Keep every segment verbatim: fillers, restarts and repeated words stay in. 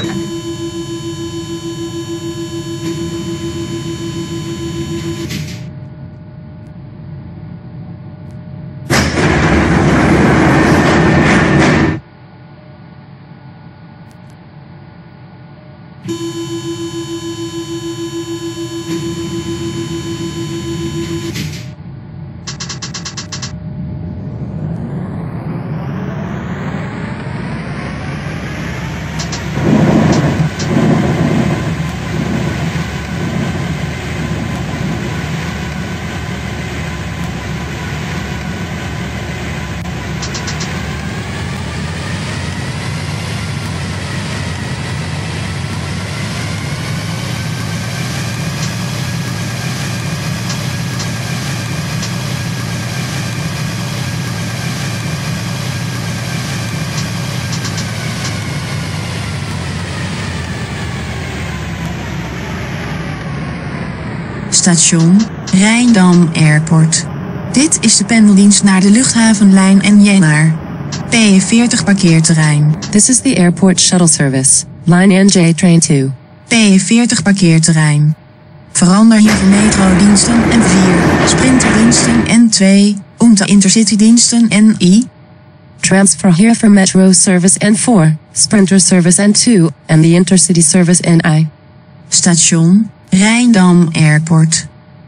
Station Rijndam Airport. Dit is de pendeldienst naar de luchthavenlijn en Jenaar. P veertig parkeerterrein. This is the airport shuttle service, line N J train two. P veertig parkeerterrein. Verander hier voor metrodiensten en vier, sprinterdiensten en twee, Umta intercitydiensten en I. Transfer here for metro service N four, sprinter service N two, and the intercity service N I. Station Rijndam Airport.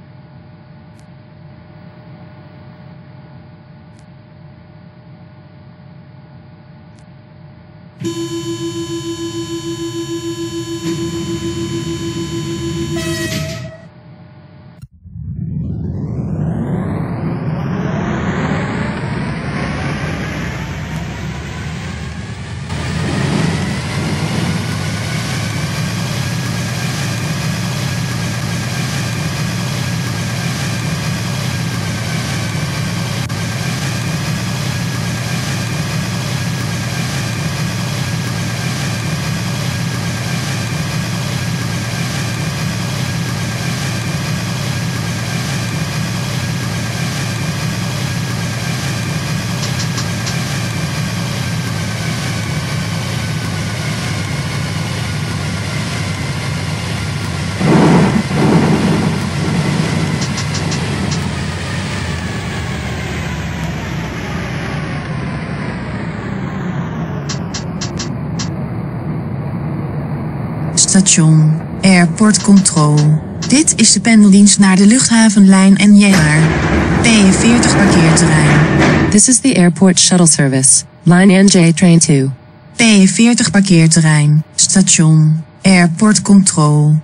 Station Airport Control. Dit is de pendeldienst naar de luchthavenlijn en Jenaar. P veertig parkeerterrein. This is the airport shuttle service, line N J train two. P veertig parkeerterrein. Station Airport Control.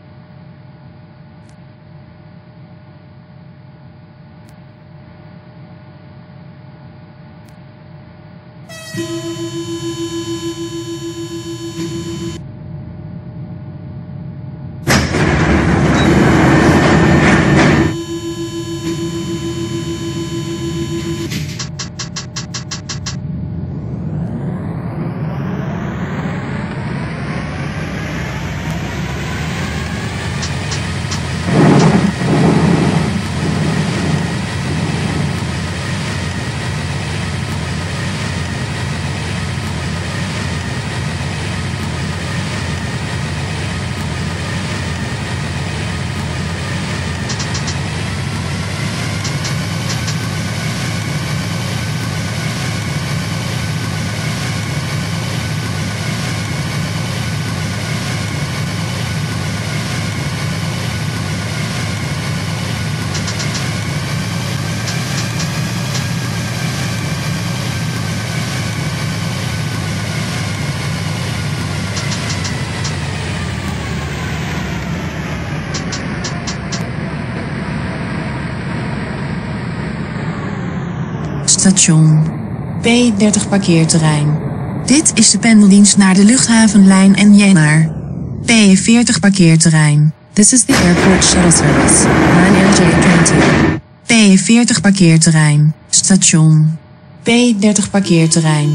Station P dertig parkeerterrein. Dit is de pendeldienst naar de luchthavenlijn en Jenaar. P veertig parkeerterrein. This is the airport shuttle service, line N J train two. P veertig parkeerterrein. Station P dertig parkeerterrein.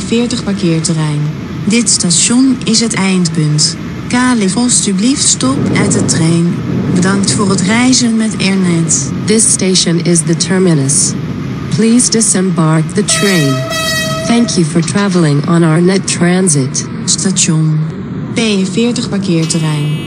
veertig parkeerterrein. Dit station is het eindpunt. Kalif alstublieft stop uit de trein. Bedankt voor het reizen met Airnet. This station is the terminus. Please disembark the train. Thank you for traveling on our net transit. Station P veertig parkeerterrein.